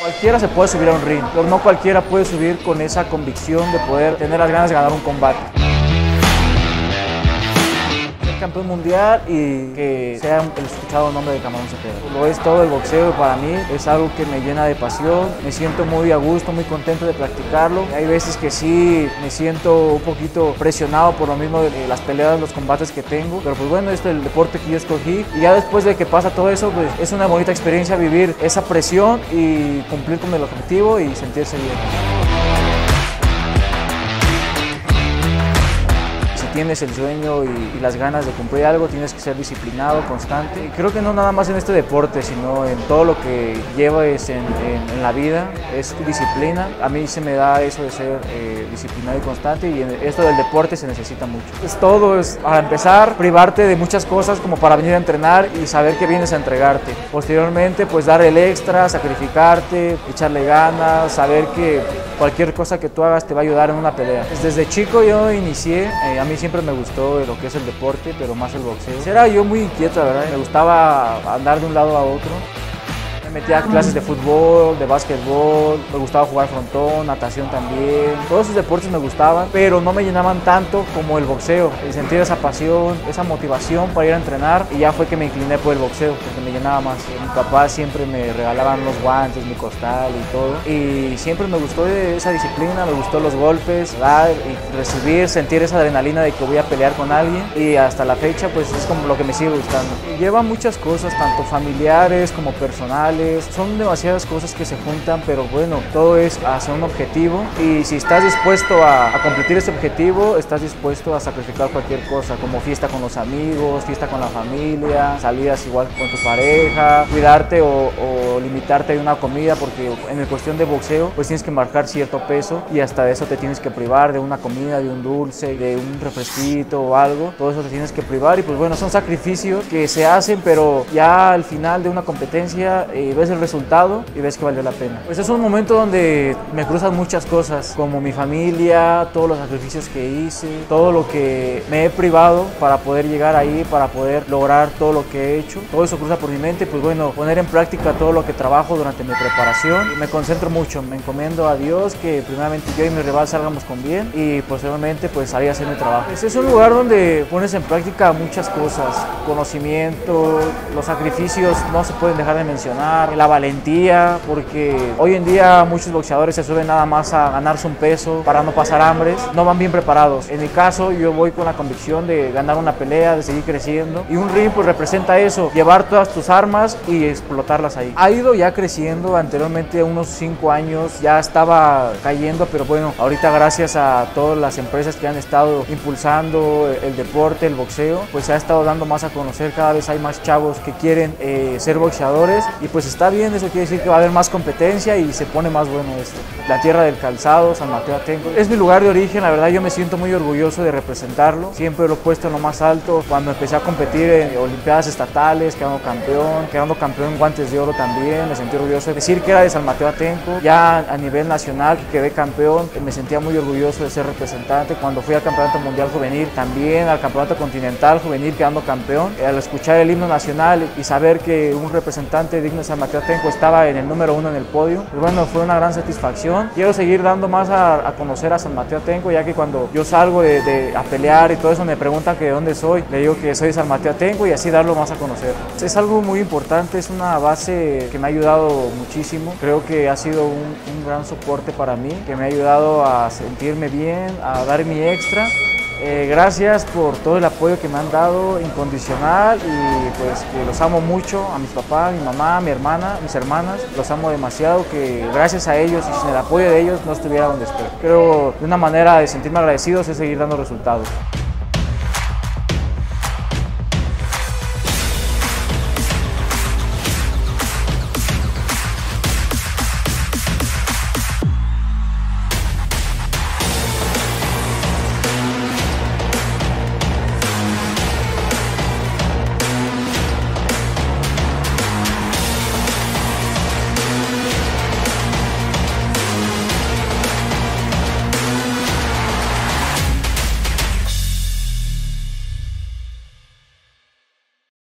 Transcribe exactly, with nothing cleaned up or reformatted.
Cualquiera se puede subir a un ring, pero no cualquiera puede subir con esa convicción de poder tener las ganas de ganar un combate. Ser campeón mundial y que sea el escuchado nombre de Camarón Cepeda. Lo es todo el boxeo y para mí es algo que me llena de pasión. Me siento muy a gusto, muy contento de practicarlo. Hay veces que sí me siento un poquito presionado por lo mismo de las peleas, los combates que tengo, pero pues bueno, este es el deporte que yo escogí y ya después de que pasa todo eso, pues es una bonita experiencia vivir esa presión y cumplir con el objetivo y sentirse bien. Tienes el sueño y, y las ganas de cumplir algo, tienes que ser disciplinado, constante. Y creo que no nada más en este deporte, sino en todo lo que llevas en, en, en la vida, es disciplina. A mí se me da eso de ser eh, disciplinado y constante y en esto del deporte se necesita mucho. Es todo, es para empezar, privarte de muchas cosas como para venir a entrenar y saber que vienes a entregarte. Posteriormente, pues dar el extra, sacrificarte, echarle ganas, saber que cualquier cosa que tú hagas te va a ayudar en una pelea. Desde chico yo inicié, eh, a mí siempre me gustó lo que es el deporte, pero más el boxeo. Era yo muy inquieto, ¿verdad? Me gustaba andar de un lado a otro. Me metía a clases de fútbol, de básquetbol, me gustaba jugar frontón, natación también. Todos esos deportes me gustaban, pero no me llenaban tanto como el boxeo. El sentir esa pasión, esa motivación para ir a entrenar y ya fue que me incliné por el boxeo, porque me llenaba más. Mi papá siempre me regalaban los guantes, mi costal y todo. Y siempre me gustó esa disciplina, me gustó los golpes, dar y recibir, sentir esa adrenalina de que voy a pelear con alguien. Y hasta la fecha pues es como lo que me sigue gustando. Lleva muchas cosas, tanto familiares como personales. Son demasiadas cosas que se juntan, pero bueno, todo es hacia un objetivo y si estás dispuesto a, a cumplir ese objetivo, estás dispuesto a sacrificar cualquier cosa, como fiesta con los amigos, fiesta con la familia, salidas igual con tu pareja, cuidarte o, o limitarte a una comida, porque en el cuestión de boxeo, pues tienes que marcar cierto peso y hasta de eso te tienes que privar, de una comida, de un dulce, de un refresquito o algo, todo eso te tienes que privar y pues bueno, son sacrificios que se hacen, pero ya al final de una competencia eh, ves el resultado y ves que valió la pena. Pues es un momento donde me cruzan muchas cosas, como mi familia, todos los sacrificios que hice, todo lo que me he privado para poder llegar ahí, para poder lograr todo lo que he hecho. Todo eso cruza por mi mente, pues bueno, poner en práctica todo lo que trabajo durante mi preparación. Y me concentro mucho, me encomiendo a Dios que primeramente yo y mi rival salgamos con bien y posteriormente pues salir a hacer mi trabajo. Pues es un lugar donde pones en práctica muchas cosas, conocimiento, los sacrificios no se pueden dejar de mencionar, la valentía, porque hoy en día muchos boxeadores se suben nada más a ganarse un peso para no pasar hambres, no van bien preparados. En mi caso yo voy con la convicción de ganar una pelea, de seguir creciendo y un ring pues representa eso, llevar todas tus armas y explotarlas ahí. Ha ido ya creciendo, anteriormente unos cinco años ya estaba cayendo, pero bueno, ahorita gracias a todas las empresas que han estado impulsando el deporte, el boxeo, pues se ha estado dando más a conocer, cada vez hay más chavos que quieren eh, ser boxeadores y pues está bien, eso quiere decir que va a haber más competencia y se pone más bueno esto. La tierra del calzado, San Mateo Atenco, es mi lugar de origen, la verdad yo me siento muy orgulloso de representarlo, siempre lo he puesto en lo más alto, cuando empecé a competir en olimpiadas estatales, quedando campeón, quedando campeón en guantes de oro también, me sentí orgulloso de decir que era de San Mateo Atenco, ya a nivel nacional que quedé campeón, me sentía muy orgulloso de ser representante, cuando fui al campeonato mundial juvenil, también al campeonato continental juvenil quedando campeón, al escuchar el himno nacional y saber que un representante digno de San Mateo Atenco estaba en el número uno en el podio, pues bueno, fue una gran satisfacción. Quiero seguir dando más a, a conocer a San Mateo Atenco, ya que cuando yo salgo de, de, a pelear y todo eso me preguntan que de dónde soy, le digo que soy de San Mateo Atenco y así darlo más a conocer. Es algo muy importante, es una base que me ha ayudado muchísimo, creo que ha sido un, un gran soporte para mí, que me ha ayudado a sentirme bien, a dar mi extra. Eh, gracias por todo el apoyo que me han dado incondicional y pues que los amo mucho, a mis papás, a mi mamá, a mi hermana, a mis hermanas, los amo demasiado, que gracias a ellos y sin el apoyo de ellos no estuviera donde estoy. Pero de una manera de sentirme agradecidos es seguir dando resultados.